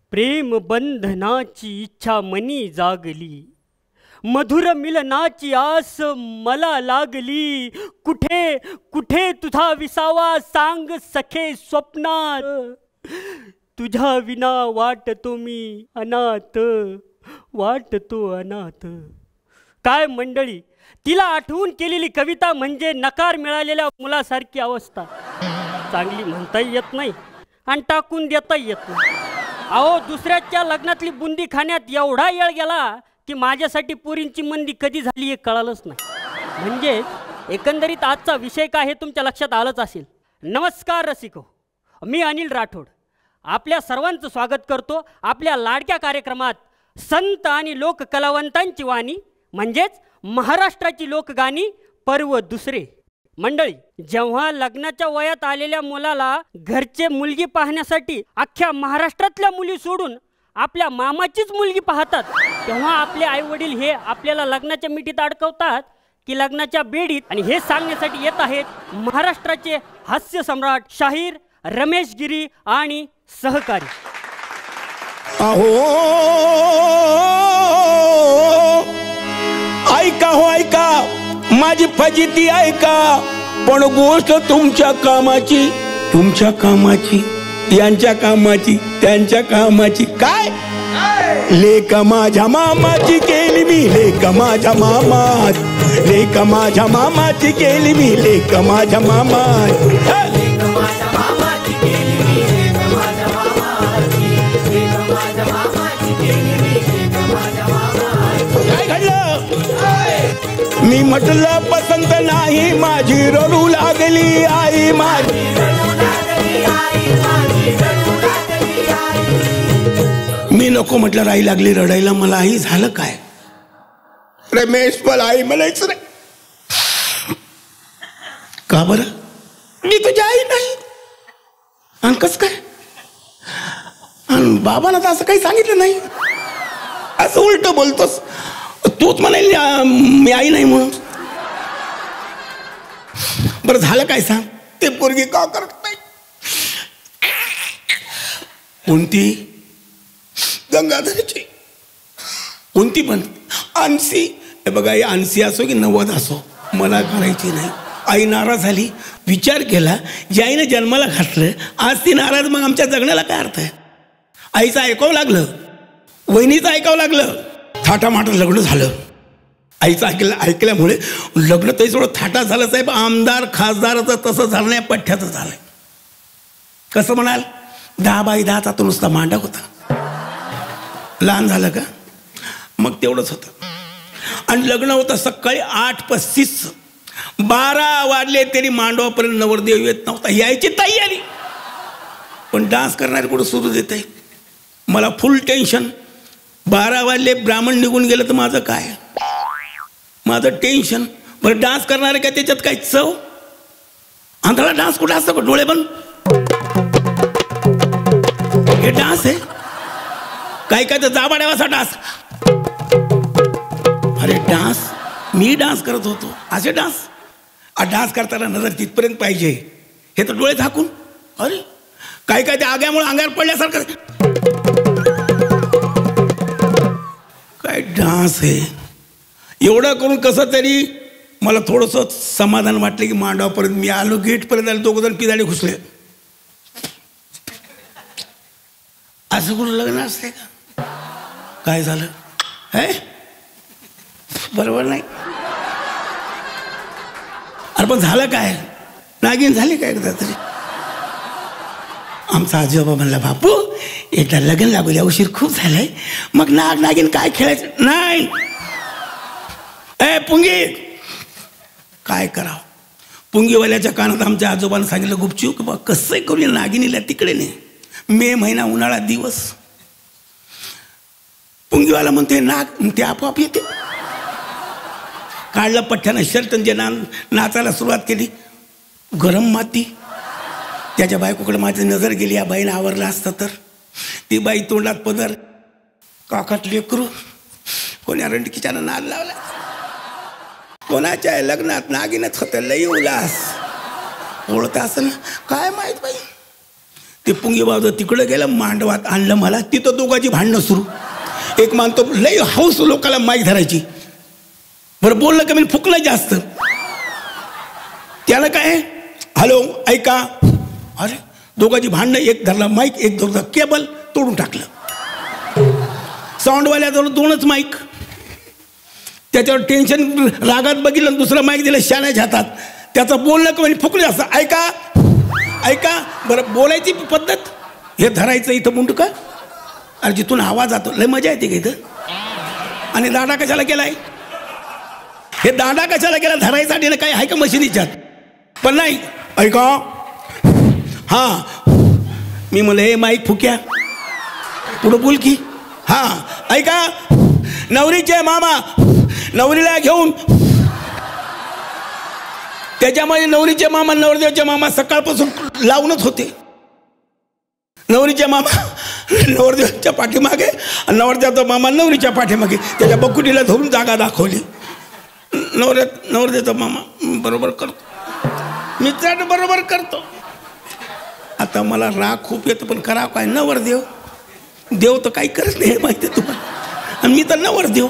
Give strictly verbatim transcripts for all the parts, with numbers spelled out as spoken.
प्रेम बंधनाची इच्छा मनी जागली, मधुर मिलनाची आस मला लागली. कुठे कुठे तुझा विसावा सांग सखे स्वप्नात, तुझ्या विना वाटतो मी अनाथ, वाटतो अनाथ. काय मंडळी, तिला आठवून केलेली कविता म्हणजे नकार मिळालेल्या मुलासारखी अवस्था. चांगली म्हणताही येत नाही आणि टाकून देताही येत नाही. अहो, दुसऱ्याच्या लग्नातली बुंदी खाण्यात एवढा येळ गेला की माझ्यासाठी पोरींची मंदी कधी झाली हे कळालंच नाही. म्हणजे एकंदरीत आजचा विषय काय हे तुमच्या लक्षात आलंच असेल. नमस्कार रसिको, मी अनिल राठोड आपल्या सर्वांचं स्वागत करतो आपल्या लाडक्या कार्यक्रमात संत आणि लोककलावंतांची वाणी म्हणजेच महाराष्ट्राची लोकगाणी पर्व दुसरे. मंडळी, जेव्हा लग्नाच्या वयात आलेल्या मुलाला घरचे मुलगी पाहण्यासाठी अख्ख्या महाराष्ट्रातल्या मुली सोडून आपल्या मामाचीच मुलगी पाहतात, तेव्हा आपले आईवडील हे आपल्याला लग्नाच्या मिठीत अडकवतात की लग्नाच्या बेडीत. आणि हे सांगण्यासाठी येत आहेत महाराष्ट्राचे हास्य सम्राट शाहीर रमेश गिरी आणि सहकारी. अहो ऐका हो ऐका, माझी फजिती ऐका, पण गोष्ट तुमच्या कामाची, तुमच्या कामाची, यांच्या कामाची, त्यांच्या कामाची. काय लेक माझ्या मामाची केली मी, लेक माझ्या मामात, लेक माझ्या मामाची केली मी, लेक माझ्या मामात. मी म्हटलं पसंत नाही, माझी रडू लागली आई माझी. मी नको म्हटलं, राई लागली रडायला. मला आई झालं काय रमेश, मला आई म्हणायचं नाही. का बरं? मी तुझी आई नाही. आणि कस काय? आणि बाबांना तर असं काही सांगितलं नाही. असं उलट बोलतोस तूच म्हणाली मी आई नाही म्हणून. बरं झालं काय सांग? ते पोरगी का करत नाही? कोणती? गंगाधरची. कोणती पण? आणसी. हे बघा, ही आणसी असो की नव्वद असो, मला करायची नाही. आई नाराज झाली, विचार केला, जी आईने जन्माला घातलं आज ती नाराज, मग आमच्या जगण्याला काय अर्थ आहे? आईचं ऐकावं लागलं, वहिनीचं ऐकावं लागलं. थाटामाटात लग्न झालं. आईचं ऐकलं ऐकल्यामुळे लग्न तरी थोडं थाटा झालं साहेब. आमदार खासदाराचं तसं झालं नाही, पठ्ठ्याचं झालंय. कसं म्हणाल? दहा बाय दहाचा तो नुसता मांडा होता. लहान झालं का? मग तेवढंच होतं. आणि लग्न होतं सकाळी आठ पस्तीस. बारा वाजले तरी मांडवापर्यंत नवरदेव येत नव्हता. यायची ताई आली, पण डान्स करणारे कुठं सुरू देत आहे. मला फुल टेन्शन. बारा वाजले, ब्राह्मण निघून गेलं तर माझं काय? माझं टेन्शन. बरं डान्स करणारे काय त्याच्यात काय चव? आंधळा डान्स कुठं असतो का? डोळे बंद. हे डान्स आहे काय? काय तर जाबाड्यावाचा डान्स. अरे डान्स, मी डान्स करत होतो असे डान्स. डान्स करताना नजर तिथपर्यंत पाहिजे, हे तर डोळे झाकून. अरे काय काय ते आग्यामुळे अंगावर पडल्यासारखं. काय डान्स आहे? एवढं करून कसं तरी मला थोडंसं समाधान वाटलं की मांडवापर्यंत मी आलो. गेटपर्यंत आलो, दोघं जण पिदाडे घुसले. असं कुठं लग्न असते का? काय झालं? हे बरोबर नाही. अरे पण झालं काय? नागिन झाली काय एकदा तरी? आमचा आजोबा म्हणला, बापू एकदा लग्न लागू द्या, उशीर खूप झालाय, मग नाग नागिन काय खेळायचं नाही. ए पुंगी, काय करावं? पुंगीवाल्याच्या कानात आमच्या आजोबांना सांगितलं गुपचूप की बा कसं करून नागिनीला तिकडे नाही. मे महिना उन्हाळा दिवस. पुंगीवाला म्हणते नाग, ते आपोआप येते. काढलं पठ्ठ्यानं शर्ट, जे ना नाचायला सुरुवात केली. गरम माती. त्याच्या बायकोकडे माझी नजर गेली. या बाईनं आवरला असतं तर. ती बाई तोंडात पदर, काकात लेकरू. कोण्या रंडकीच्यानं नाद लावला. कोणाच्या लग्नात नागिनच होतं. लई उल्हास. ओळखता असं ना काय माहीत बाई. ते पुंगी बाजू तिकडं गेलं, मांडवात आणलं मला. तिथं दोघांची भांडणं सुरू. एक मानतो लय हौस लोकाला माईक धरायची. बरं बोललं कमी फुकलं जास्त. त्याला काय हॅलो ऐका, अरे दोघांची भांडणं. एक धरला माईक, एक धरला केबल, तोडून टाकलं. साऊंडवाल्याजवळ दोनच माईक. त्याच्यावर टेन्शन रागात बघितलं, दुसरं माईक दिलं शाण्याच्या हातात. त्याचं बोलणं कमी फुकलं असं. ऐका ऐका. बरं बोलायची पद्धत हे धरायचं इथं मुंड का, अरे जिथून आवाज जातो लय मजा येते का इथं. आणि दांडा कशाला केलाय, हे दांडा कशाला केला धरायसाठी ना, काय आहे का मशिनीच्यात. पण नाही. ऐका हां, मी म्हणलं हे माईक फुक्या पुढं बोल की. हां ऐका, नवरीचे मामा नवरीला घेऊन, त्याच्यामध्ये नवरीचे मामा नवरदेवचे मामा सकाळपासून लावूनच होते. नवरीच्या मामा नवरदेवाच्या पाठीमागे आणि नवरदेवाचा मामा नवरीच्या पाठीमागे. त्याच्या बकुटीला धरून जागा दाखवली. नवऱ्या नवरदेवाचा मामा बरोबर करतो, मित्रांनो बरोबर करतो. आता मला राग खूप येतो, पण करा काय, नवरदेव देव तर काही करत नाही माहिती आहे तुम्हाला, आणि मी तर नवरदेव,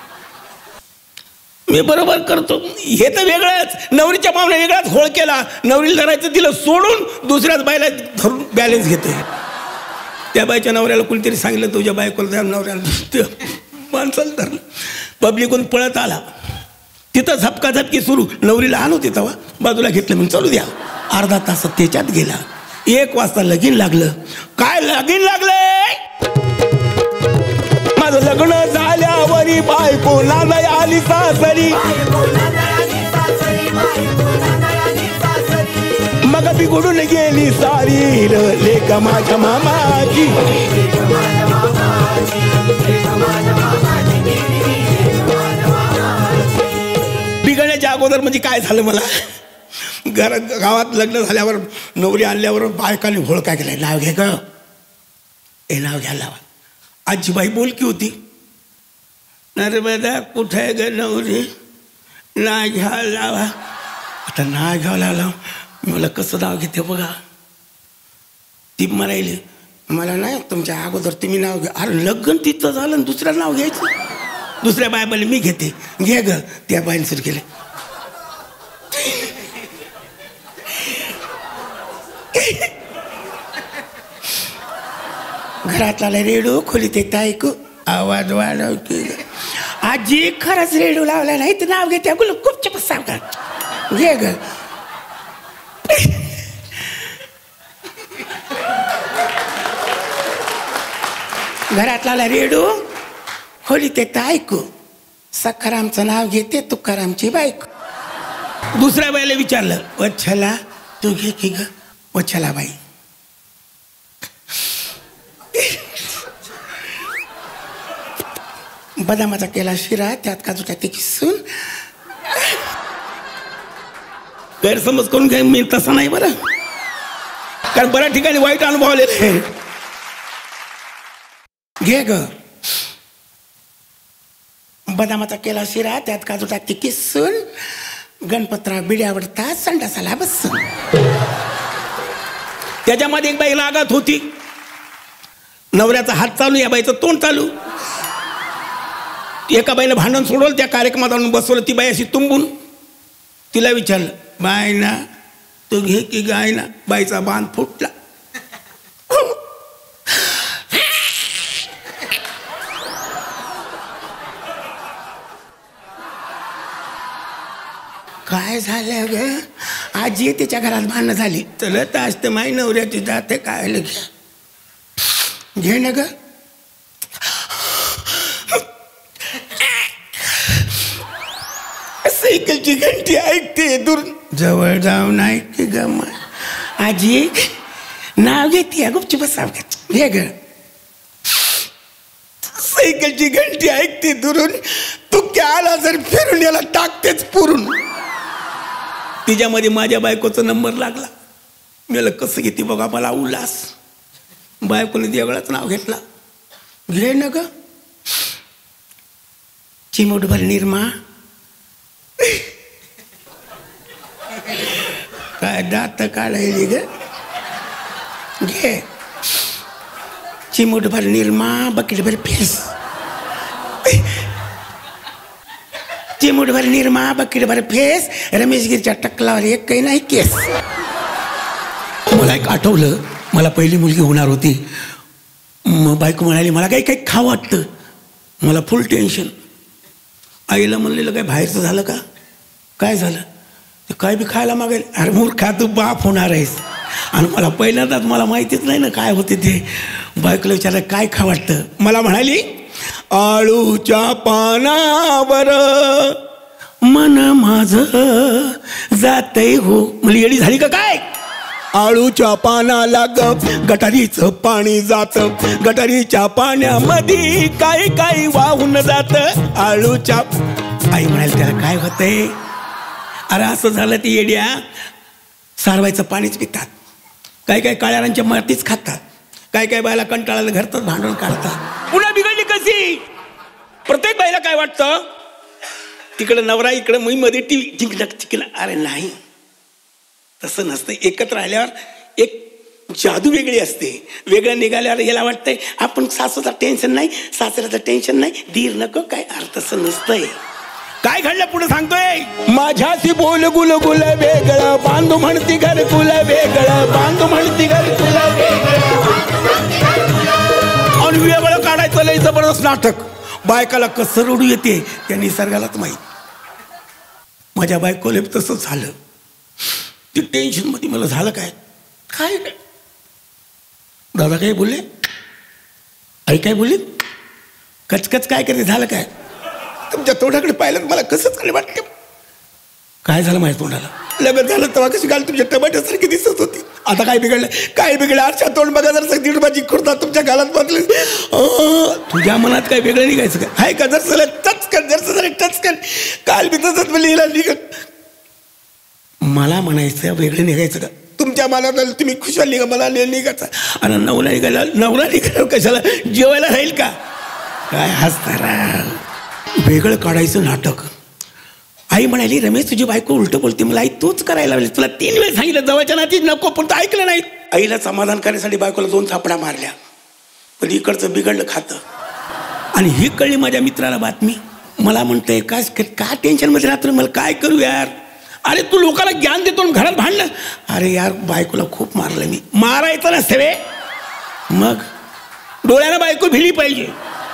मी बरोबर करतो. हे तर वेगळंच. नवरीच्या मामाने वेगळाच होळ केला. नवरीला धरायचं तिला सोडून दुसऱ्याच बायला धरून बॅलेन्स घेते. त्या बाईच्या नवऱ्याला कोणीतरी सांगितलं तुझ्या बायकोला त्या नवऱ्याला माणसाला धरलं. पब्लिकून पळत आला. तिथं झपकाझपकी सुरू. नवरी लहान होती तेव्हा, बाजूला घेतलं म्हणून चालू द्या. अर्धा तास त्याच्यात गेला. एक वाजता लगीन लागलं. काय लगीन लागलंय, माझं लग्न झाल्यावरी बायको नांदाय आली सासरी. मग बिघडून गेली सारी लेक माझ्या मामाची. बिघडण्याच्या अगोदर म्हणजे काय झालं, मला घर गावात लग्न झाल्यावर नवरी आणल्यावर बायकाने घोळ काय केलाय, नाव घे ग, हे नाव घ्यायला लावा. आजीबाई बोलकी होती. अरे बेदा कुठे ग नवरी, ना घ्या लावा. आता ना घ्यायला लाव. मला कसं नाव घेते बघा. ती म्हणायली मला नाही, तुमच्या अगोदर तुम्ही नाव घ्या. अरे लग्न तिथं झालं आणि दुसरं नाव घ्यायचं. दुसऱ्या बाय बोलले मी घेते, घे ग. त्या बाईने सुरू केलं. घरातला रेडिओ खोलीत येत ऐकू, आवाज वाढव की. आजी खरंच रेडिओ लावला नाही तर नाव घेते. गुल खूप चप सावकार, घे ग. घरातला रेडिओ खोलीत येत ऐकू, सखारामचं नाव घेते तुकारामची बायको. दुसऱ्या बाईला विचारलं, वच्छला तू घे की ग. वच्छला बाई बदामाचा केला शिरा, त्यात काजू टाकते किसून. गैरसमज करून घ्या, मी तसा नाही बरं, कारण बऱ्याच ठिकाणी वाईट अनुभव आलेले. घे ग. बदामाचा केला शिरा, त्यात काजू टाकते किसून. गणपतराव बिड्या आवडतात संडासाला बसून. त्याच्यामध्ये एक बाई रागात होती. नवऱ्याचा हात चालू, या बाईचं तोंड चालू. एका बाईनं भांडण सोडवलं, त्या कार्यक्रमात आणून बसवलं. ती बाई अशी तुंबून. तिला विचारलं, बाय ना तू घे की गाय ना. बाईचा बांध फुटला. काय झालं ग. आजी तिच्या घरात भांडणं झाली. चलत असते माई नवऱ्याची जाते काय घ्या, घे ना ग. सायकलची घंटी ऐकते दूर, जवळ जाऊन ऐकते ग. आजी नाव घेते, गुपची बसाव घे ग. सायकलची घंटी ऐकते दुरून, तू क्या आला जर फिरून याला टाकतेच पुरून. तिच्यामध्ये माझ्या बायकोचा नंबर लागला. मला कसं घेते बघा, मला उल्हास. बायकोने देवळाच नाव घेतला. घे ना ग. चिमूटभर निरमा, काय दात काढायली ग. घे. चिमूटभर निरमा बकेटभर फेस, चिमूटभर निरमा बकेटभर फेस, रमेशगिरीच्या टकलावर एक काही नाही केस. मला एक आठवलं, मला पहिली मुलगी होणार होती. मग बायको म्हणाली मला काही काही खावं वाटतं. मला फुल टेन्शन. आईला म्हणलेलं काय बाहेरचं झालं का, काय झालं, ते काय बी खायला मागेल. अरे मूर्खा तू बाप होणार आहेस. आणि मला पहिल्यांदाच मला माहितीच नाही ना काय होते ते. बायकोला विचारलं काय खा वाटतं. मला म्हणाली आळूच्या पानावर मन माझं जातय हो. मला येडी झाली का काय. आळूच्या पानाला ग गटारीचं पाणी जात, गटारीच्या पाण्यामध्ये काही काही वाहून जात. आळूच्या आई म्हणाली त्याला काय होतंय. अरे असं झालं ती येड्या सारवायचं पाणीच पितात, काही काही काळ्यारांच्या मातीच खातात, काय काय बायला कंटाळाला घरतात भांडण काढतात. पुन्हा बिघडली कशी. प्रत्येक बाईला काय वाटतं तिकडं नवरा इकडं मी मध्ये टी जिंकणं चिकणं. अरे नाही तसं नसतं. एकत्र राहिल्यावर एक जादू वेगळी असते. वेगळं निघाल्यावर याला वाटतंय आपण सासूचं टेन्शन नाही, सासऱ्याचं टेन्शन नाही, धीर नको काय. अरे तसं नसतंय. काय घडलं पुढे सांगतोय. माझ्याशी बोल गुल गुल वेगळं बांधू म्हणती घर कुल वेगळं, बांधू म्हणती घर कुल आणि वेगळं काढायचं लय जबरदस्त नाटक. बायकाला कसं रडू येते त्या निसर्गालाच माहीत. माझ्या बायकोले तसं झालं. ती टेन्शन मध्ये मला झालं काय काय दादा काय बोलले, आई काय बोलली, कचकच काय करते, झालं काय. तुमच्या तोंडाकडे पाहिलं मला कसंच काय वाटतं. काय झालं माझ्या तोंडाला. लग्न झालं तेव्हा कशी घाल तुमच्या टमाट्यासारखी दिसत होती. आता काय बिघडलं, काय बिघडलं. आरच्या तोंड बघा जर दीड माझी खुर्दा तुमच्या गालात बदले. तुझ्या मनात काय वेगळं निघायचं काय हाय का. जर सगळं टचकन जर सगळं टचकन काल बी तसंच लिहिला निघत. मला म्हणायचं वेगळं निघायचं का. तुमच्या मनात तुम्ही खुशाल निघा, मला निघायचा. आणि नवरा निघाला, नवरा निघाला कशाला जेवायला राहील का काय. हसतारा वेगळं काढायचं नाटक. आई म्हणाली रमेश तुझी बायको उलट बोलते. मला आई तूच करायला लागली. तुला तीन वेळ सांगितलं जवळच्या नाती नको, पण तू ऐकलं नाही. आईला समाधान करण्यासाठी बायकोला दोन थापडा मारल्या, पण इकडचं बिघडलं खातं. आणि ही कळली माझ्या मित्राला बातमी. मला म्हणतंय काय काय टेन्शनमध्ये राहतो मला काय करू यार. अरे तू लोकांना ज्ञान देतो घरात भांडणं. अरे यार बायकोला खूप मारलं मी. मारायचं नसते वे. मग डोळ्यानं बायको भिली पाहिजे.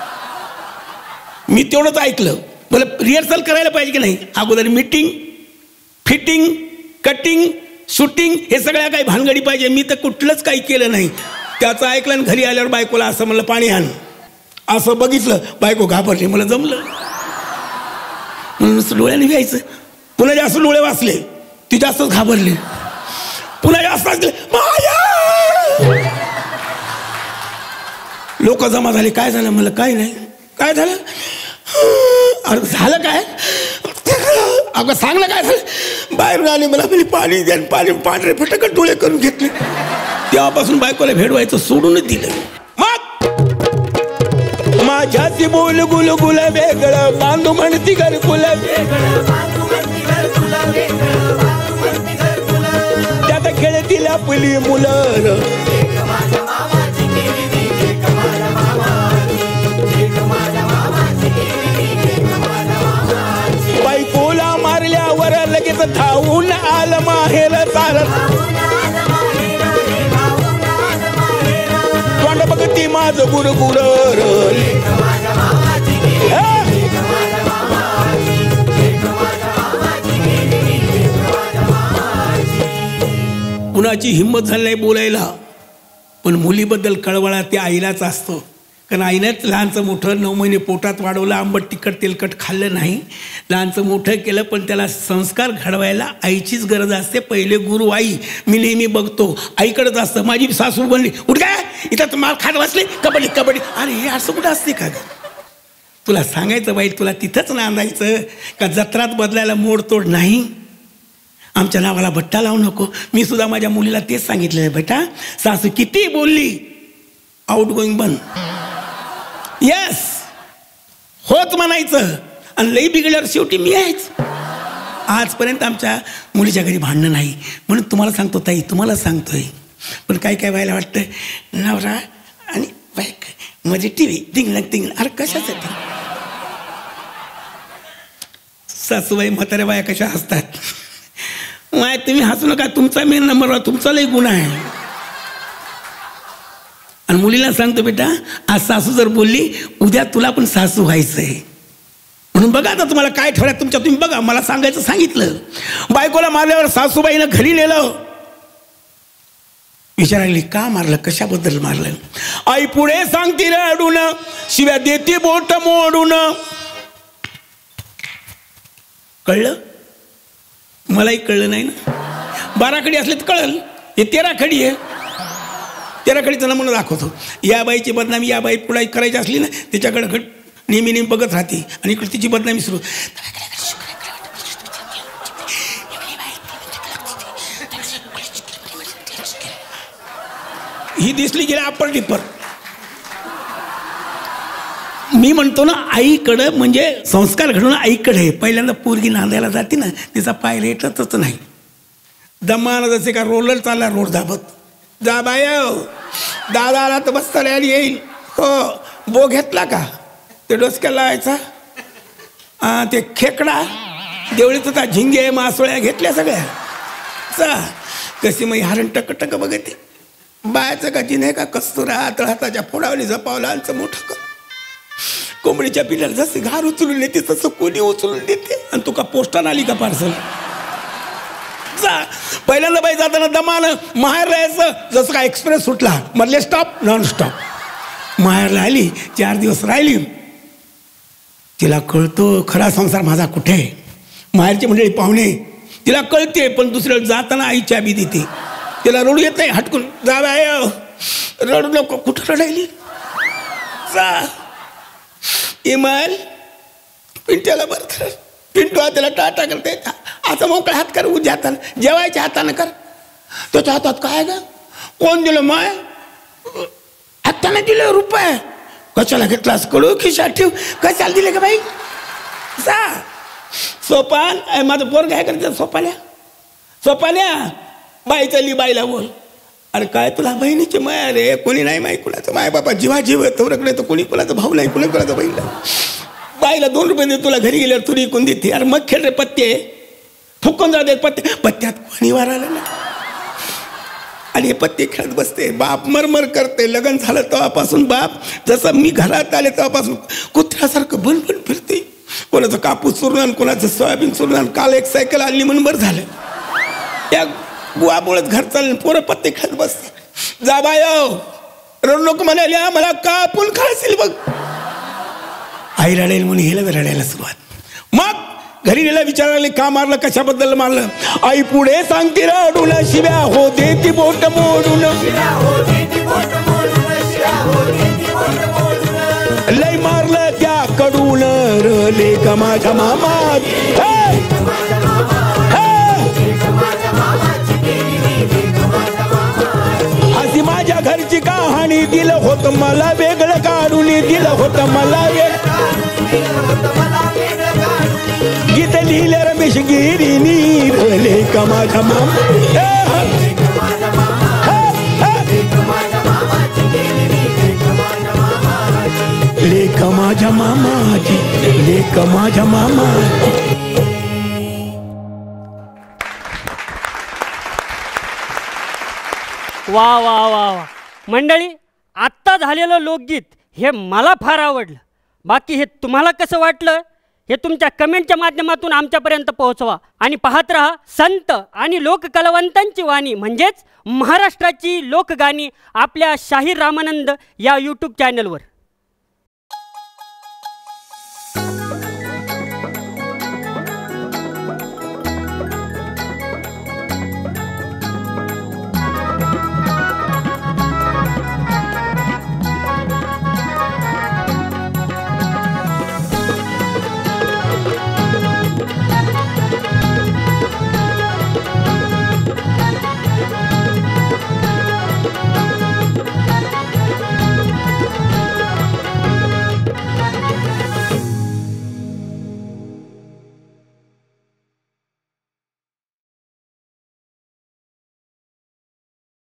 मी तेवढंच ऐकलं. मला रिहर्सल करायला पाहिजे की नाही. अगोदर मीटिंग फिटिंग कटिंग शूटिंग हे सगळ्या काही भानगडी पाहिजे. मी तर कुठलंच काही केलं नाही. त्याचं ऐकलं आणि घरी आल्यावर बायकोला असं म्हणलं पाणी आण. असं बघितलं बायको घाबरली. मला जमलं म्हणून डोळ्याने घ्यायचं. पुन्हा जास्त डोळे वाचले ती जास्तच घाबरली. पुन्हा जास्त वाचले लोक जमा झाले. काय झालं मला काय नाही. काय झालं अरे झालं काय अगं सांग ना काय झालं. बाहेरून आले मला म्हणजे पाणी द्या. पाणी पांढरे फटकट डोळे करून घेतले. तेव्हापासून बायकोला भेडवायचं सोडूनच दिलं. मग माझ्याची बोल गुल गुल वेगळं बांधू म्हणती घर कुल त्यात खेळतील आपली मुलं. बायकोला मारल्यावर लगेच धावून आलं माहेर चालत. तोंड बघती माझं गुरगुर. कुणाची हिंमत झाली नाही बोलायला. पण मुलीबद्दल कळवळा त्या आईलाच असतो. कारण आईनेच लहानचं मोठं नऊ महिने पोटात वाढवलं. आंबट तिखट तेलकट खाल्लं नाही. लहानचं मोठं केलं. पण त्याला संस्कार घडवायला आईचीच गरज असते. पहिले गुरु आई. मी नेहमी बघतो आईकडेच असतं. माझी सासू बनली उठ काय इथं माल खात बसले कबड्डी कबड्डी. अरे हे असं कुठं असते का ग. तुला सांगायचं बाई तुला तिथंच नांदायचं का जत्रात बदलायला मोडतोड नाही. आमच्या नावाला भट्टा लावू नको. मी सुद्धा माझ्या मुलीला तेच सांगितलेलं बेटा सासू किती बोलली आउट गोईंग बन. यस होत म्हणायचं. आणि लई बिघडल्यावर शेवटी मी आहेच. आजपर्यंत आमच्या मुलीच्या घरी भांडणं नाही. म्हणून तुम्हाला सांगतो ताई तुम्हाला सांगतोय. पण काय काय व्हायला वाटतं नवरा आणि पॅक म्हणजे टीव्ही टिंगलंग टिंगलंग. अरे कशासाठी? सासूबाई म्हाताऱ्या बाया कशा हसतात. माय तुम्ही हसू नका, तुमचा मेन नंबर, तुमचा लई गुन्हा आहे. आणि मुलीला सांगतो बेटा आज सासू जर बोलली उद्या तुला पण सासू व्हायचंय म्हणून बघा आता तुम्हाला काय ठरवलं तुमच्या, तुम्ही बघा. मला सांगायचं सांगितलं. बायकोला मारल्यावर सासूबाईनं घरी नेलं. विचारायला का मारलं, कशाबद्दल मारलं. आई पुढे सांगते रडून, शिव्या देते बोट मोडून. कळलं? मलाही कळलं नाही ना. बारा खडी असले तर कळलं, हे तेरा खडी आहे. तेरा खडीचा नमुना दाखवतो. या बाईची बदनामी या बाई पुढे करायची असली ना त्याच्याकडे घट नेहमी नेहमी बघत राहते आणि इकडे तिची बदनामी सुरू. ही दिसली गेला अप्पर टिप्पर. मी म्हणतो ना आईकडं म्हणजे संस्कार घडवणं आईकडे. पहिल्यांदा पोरगी नांदायला जाते ना तिचा पाय रेटतच नाही. दमानं जसे का रोलर चालला रोड दाबत. जा बाय दादा आला तर बस तयारी येईल. हो बो घेतला का ते डोसक्याला लावायचा. हां ते खेकडा देवळीत होता. झिंगे मासोळ्या घेतल्या सगळ्या. चा कशी मग हरण टक टक बघते. बायाचं का नाही का कस्तुरा हाताच्या फोडावली जपावला आमचं मोठं कर. कोंबडीच्या पिल्ल्याला जसे घार उचलून देते तसं कोणी उचलून देते. आणि तुका पोस्टानं आली का पार्सल. जा पहिल्यांदा बाई जाताना दमानं माहेर राहायचं. जसं का एक्सप्रेस सुटला मधले स्टॉप नॉन स्टॉप. माहेरला आली चार दिवस राहिली. तिला कळतो खरा संसार माझा कुठे. माहेरची मंडळी पाहुणे तिला कळते पण दुसऱ्या जाताना आई चाबी देते. तिला रडू येत नाही. हटकून जा बाय रडू नको. कुठं रडायली. जा इमाल पिंट्याला बरं पिंटू त्याला टाटा करते. आता मोकळा हात कर. उद्या हातानं जेवायच्या हातानं कर. त्याच्या हातात काय ग कोण दिलं माय. हाताने दिलं रुपये. कशाला घेतलास कडू खिशात ठेव. कशाला दिले का बाई. जा सोपान माझं पोरग काय करते. सोपाल्या सोपाल्या बाई चालली बाईला बोल. अरे काय तुला बहिणीची माया रे. कोणी नाही माही कुणाचं. माय बापा जीवा जीव तवरकडे तर कोणी कुणाचा भाऊ नाही कुणी कुणाचा बहीण. बाईला दोन रुपये दे तुला घरी गेल्यावर तुरी कोण देते. अरे मग खेळ रे पत्ते फुकून जाऊ दे. पत्ते पत्त्यात कोणी वार आलं ना. आणि हे पत्ते खेळत बसते. बाप मरमर करते. लग्न झालं तेव्हापासून बाप जसं मी घरात आले तेव्हापासून कुत्र्यासारखं बनबन फिरते. कोणाचं कापूस चुरणार कोणाचं सोयाबीन चुरणार. काल एक सायकल आणली म्हणून बरं झालं. त्या गुवामुळेच घर चाललं पोरं पत्ते खेळत बसते. जा बाय रडू नको म्हणाल्या मला कापून खायतील बघ. आई रडायला म्हणून हिला रडायला सुरुवात. मग घरी गेला विचारायला का मारलं कशाबद्दल मारलं. आई पुढे सांगते रडून शिव्या हो देती बोट मोडून. लय मारलं त्या कडून रले का माझ्या मामा. अशी माझ्या घरची कहाणी. दिलं होतं मला वेगळं काढून. दिलं होतं मला गीत लिहिलं रमेश गिरीनी. रले का माझ्या मामा. लेक माझ्या मामाची. लेक माझ्या मामाची. वा वा वा वा मंडळी आत्ता झालेलं लोकगीत हे मला फार आवडलं. बाकी हे तुम्हाला कसं वाटलं हे तुमच्या कमेंटच्या माध्यमातून आमच्यापर्यंत पोहोचवा. आणि पाहत रहा संत आणि लोककलावंतांची वाणी म्हणजेच महाराष्ट्राची लोकगाणी आपल्या शाहीर रामानंद या यूट्यूब चॅनलवर.